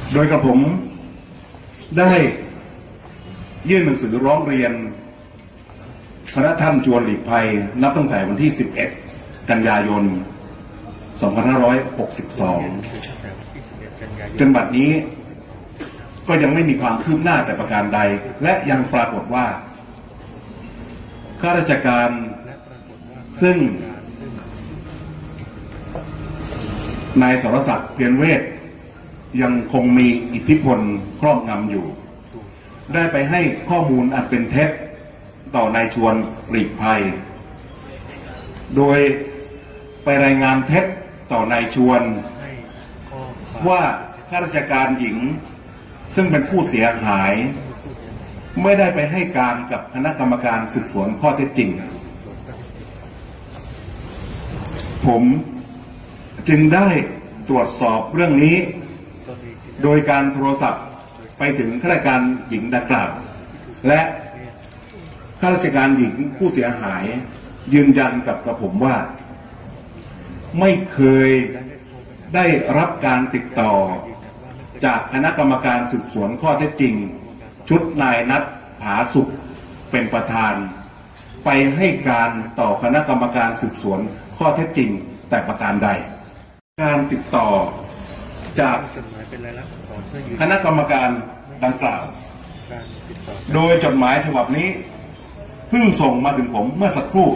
โดยกระผมได้ยื่นหนังสือร้องเรียนพระท่านชวนหลีกภัยนับตั้งแต่วันที่ 11 กันยายน 2562 จนบัดนี้ก็ยังไม่มีความคืบหน้าแต่ประการใดและยังปรากฏว่าข้าราชการซึ่งนายสรศักดิ์เพียรเวชยังคงมีอิทธิพลครอบงำอยู่ได้ไปให้ข้อมูลอันเป็นเท็จต่อนายชวนหลีกภัยโดยไปรายงานเท็จต่อนายชวนว่าข้าราชการหญิงซึ่งเป็นผู้เสียหายไม่ได้ไปให้การกับคณะกรรมการสืบสวนข้อเท็จจริงผมจึงได้ตรวจสอบเรื่องนี้โดยการโทรศัพท์ไปถึงข้าราชการหญิงดังกล่าวและข้าราชการหญิงผู้เสียหายยืนยันกับกระผมว่าไม่เคยได้รับการติดต่อจากคณะกรรมการสืบสวนข้อเท็จจริงชุดนายนัทผาสุขเป็นประธานไปให้การต่อคณะกรรมการสืบสวนข้อเท็จจริงแต่ประการใดการติดต่อจากคณะกรรมการดังกล่าวโดยจดหมายฉบับนี้เพิ่งส่งมาถึงผมเมื่อสักครู่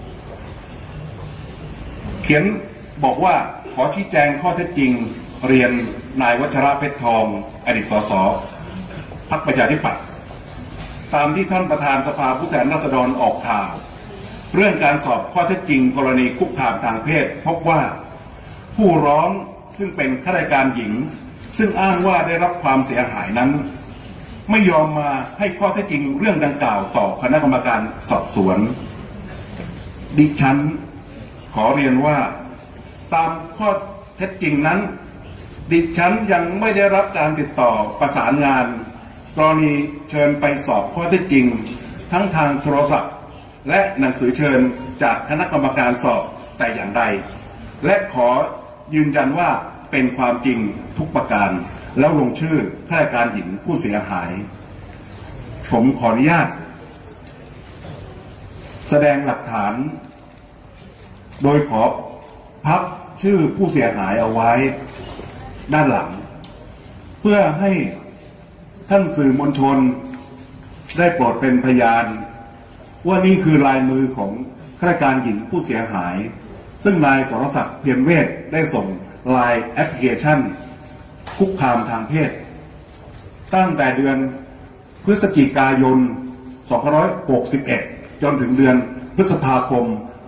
เขียนบอกว่าขอชี้แจงข้อเท็จจริงเรียนนายวัชระเพชรทองอดีตสสพรรคประชาธิปัตย์ตามที่ท่านประธานสภาผู้แทนราษฎรออกข่าวเรื่องการสอบข้อเท็จจริงกรณีคุกคามทางเพศพบว่าผู้ร้องซึ่งเป็นข้าราชการหญิงซึ่งอ้างว่าได้รับความเสียหายนั้นไม่ยอมมาให้ข้อเท็จจริงเรื่องดังกล่าวต่อคณะกรรมการสอบสวนดิฉันขอเรียนว่าตามข้อเท็จจริงนั้นดิฉันยังไม่ได้รับการติดต่อประสานงานกรณีเชิญไปสอบข้อเท็จจริงทั้งทางโทรศัพท์และหนังสือเชิญจากคณะกรรมการสอบแต่อย่างใดและขอยืนยันว่าเป็นความจริงทุกประการแล้วลงชื่อข้าราชการหญิงผู้เสียหายผมขออนุญาตแสดงหลักฐานโดยขอพับชื่อผู้เสียหายเอาไว้ด้านหลังเพื่อให้ท่านสื่อมวลชนได้โปรดเป็นพยานว่านี่คือลายมือของข้าราชการหญิงผู้เสียหายซึ่งนายสรศักดิ์เพียรเวชได้ส่งไลน์แอปพลิเคชันคุกคามทางเพศตั้งแต่เดือนพฤศจิกายน 2561 จนถึงเดือนพฤษภาคม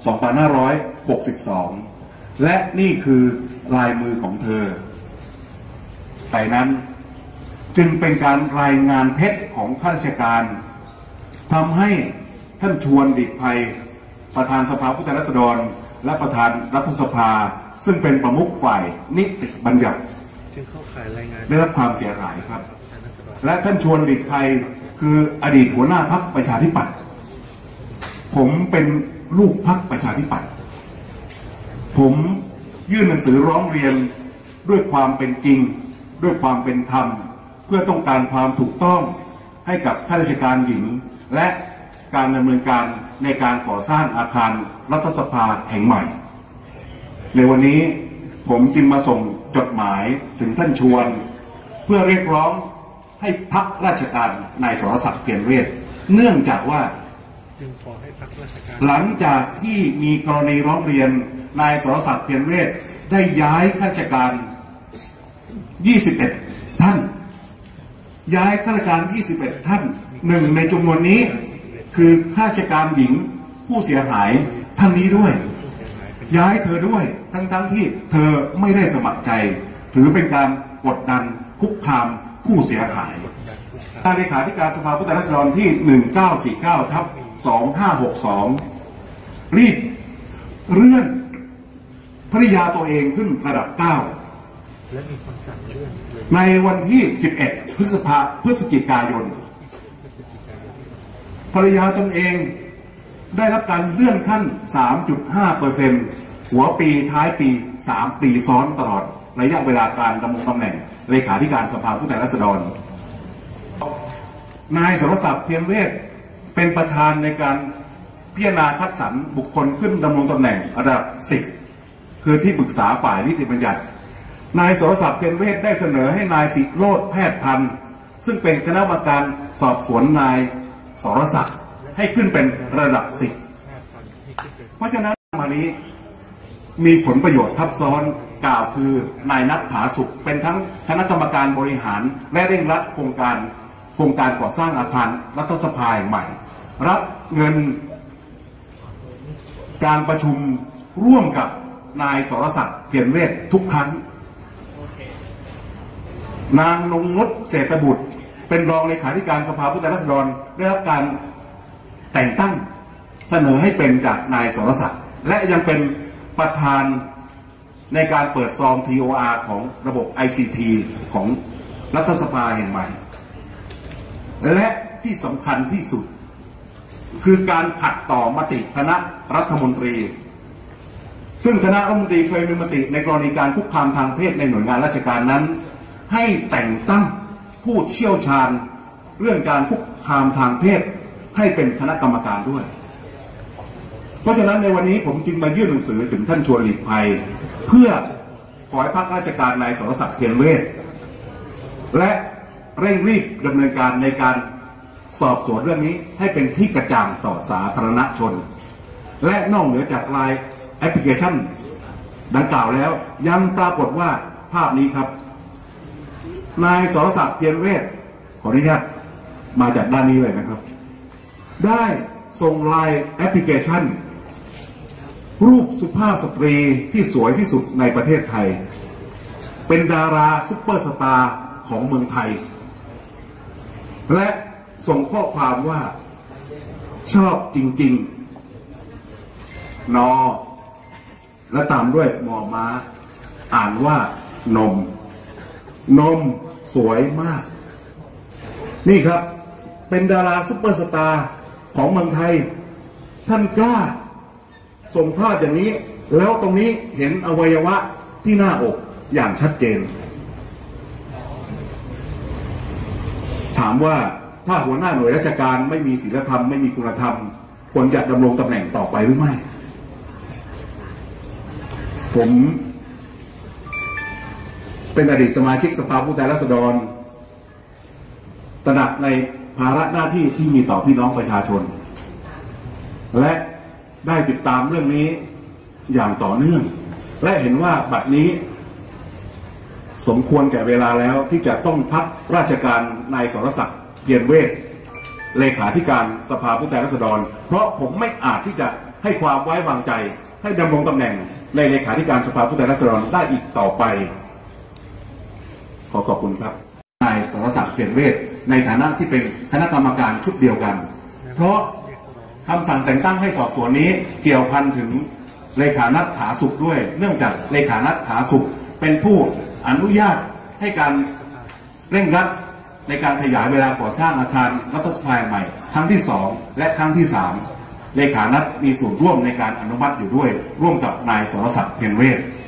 2562 และนี่คือลายมือของเธอแต่นั้นจึงเป็นการรายงานเท็จของข้าราชการทำให้ท่านชวนหลีกภัยประธานสภาผู้แทนราษฎรและประธานรัฐสภาซึ่งเป็นประมุขฝ่ายนิติบัญญัติได้รับความเสียหายครับและท่านชวนหลีกภัยคืออดีตหัวหน้าพรรคประชาธิปัตย์ผมเป็นลูกพรรคประชาธิปัตย์ผมยื่นหนังสือร้องเรียนด้วยความเป็นจริงด้วยความเป็นธรรมเพื่อต้องการความถูกต้องให้กับข้าราชการหญิงและการดำเนินการในการก่อสร้างอาคารรัฐสภาแห่งใหม่ในวันนี้ผมจึงมาส่งจดหมายถึงท่านชวนเพื่อเรียกร้องให้พักราชการนายสรศักดิ์เพียรเวชเนื่องจากว่าหลังจากที่มีกรณีร้องเรียนนายสรศักดิ์เพียรเวชได้ย้ายข้าราชการ21 ท่านย้ายข้าราชการ21 ท่านหนึ่งในจำนวนนี้คือข้าราชการหญิงผู้เสียหายท่านนี้ด้วยย้ายเธอด้วยทั้งที่เธอไม่ได้สมัครใจถือเป็นการกดดันคุกคามผู้เสียหายทางเลขาธิการสภาผู้แทนราษฎรที่ 1949/2562 รีบเลื่อนภริยาตัวเองขึ้นระดับ 9ในวันที่ 11 พฤศจิกายนภรรยาตนเองได้รับการเลื่อนขั้น 3.5% หัวปีท้ายปี3 ปีซ้อนตลอดระยะเวลาการดำรงตำแหน่งเลขาธิการสภาผู้แทนราษฎรนายสรศักดิ์เพียรเวชเป็นประธานในการพิจารณาคัดสรรบุคคลขึ้นดำรงตำแหน่งระดับ10คือที่ปรึกษาฝ่ายนิติบัญญัตินายสรศักดิ์เพียรเวชได้เสนอให้นายศิโรจน์แพทย์พันธ์ซึ่งเป็นคณะกรรมการสอบสวนนายสรศักดิ์ให้ขึ้นเป็นระดับ10เพราะฉะนั้นมานี้มีผลประโยชน์ทับซ้อนกล่าวคือนายนัทผาสุขเป็นทั้งคณะกรรมการบริหารและเร่งรัดโครงการก่อสร้างอาคารรัฐสภาใหม่รับเงินการประชุมร่วมกับนายสรศักดิ์เพียรเวชทุกครั้งนางนงนุชเศรษฐบุตรเป็นรองเลขาธิการสภาผู้แทนราษฎรได้รับการแต่งตั้งเสนอให้เป็นจากนายสรศักดิ์และยังเป็นประธานในการเปิดซอง TOR ของระบบ ICT ของรัฐสภาแห่งใหม่และที่สำคัญที่สุดคือการขัดต่อมติคณะรัฐมนตรีซึ่งคณะรัฐมนตรีเคยมีมติในกรณีการคุกคามทางเพศในหน่วยงานราชการนั้นให้แต่งตั้งผู้เชี่ยวชาญเรื่องการคุกคามทางเพศให้เป็นคณะกรรมการด้วยเพราะฉะนั้นในวันนี้ผมจึงมายื่นหนังสือถึงท่านชวนหลีกภัยเพื่อขอให้พักราชการนายสรศักดิ์เพียรเวชและเร่งรีบดำเนินการในการสอบสวนเรื่องนี้ให้เป็นที่กระจ่างต่อสาธารณชนและนอกเหนือจากไลน์แอปพลิเคชันดังกล่าวแล้วยังปรากฏว่าภาพนี้ครับนายสรศักดิ์เพียรเวชขออนุญาตมาจากด้านนี้เลยนะครับได้ส่งไลน์แอปพลิเคชันรูปสุภาพสตรีที่สวยที่สุดในประเทศไทยเป็นดาราซุปเปอร์สตาร์ของเมืองไทยและส่งข้อความว่าชอบจริงๆนอและตามด้วยมอม้าอ่านว่านมสวยมากนี่ครับเป็นดาราซุปเปอร์สตาร์ของเมืองไทยท่านกล้าส่งภาพอย่างนี้แล้วตรงนี้เห็นอวัยวะที่หน้าอกอย่างชัดเจนถามว่าถ้าหัวหน้าหน่วยราชการไม่มีศีลธรรมไม่มีคุณธรรมควรจะดำรงตำแหน่งต่อไปหรือไม่ผมเป็นอดีตสมาชิกสภาผู้แทนราษฎรตระหนักในภาระหน้าที่ที่มีต่อพี่น้องประชาชนและได้ติดตามเรื่องนี้อย่างต่อเนื่องและเห็นว่าบัดนี้สมควรแก่เวลาแล้วที่จะต้องพักราชการนายสรศักดิ์เพียรเวชเลขาธิการสภาผู้แทนราษฎรเพราะผมไม่อาจที่จะให้ความไว้วางใจให้ดำรงตำแหน่งในเลขาธิการสภาผู้แทนราษฎรได้อีกต่อไปขอบคุณครับนายสรศักดิ์เพียรเวชในฐานะที่เป็นคณะกรรมการชุดเดียวกันเพราะคำสั่งแต่งตั้งให้สอบสวนนี้เกี่ยวพันถึงเลขานัทผาสุขด้วยเนื่องจากเลขานัทผาสุขเป็นผู้อนุญาตให้การเร่งรัดในการขยายเวลาก่อสร้างอาคารรัฐสภาใหม่ครั้งที่2และครั้งที่3เลขานัทมีส่วนร่วมในการอนุมัติอยู่ด้วยร่วมกับนายสรศักดิ์เพียรเวช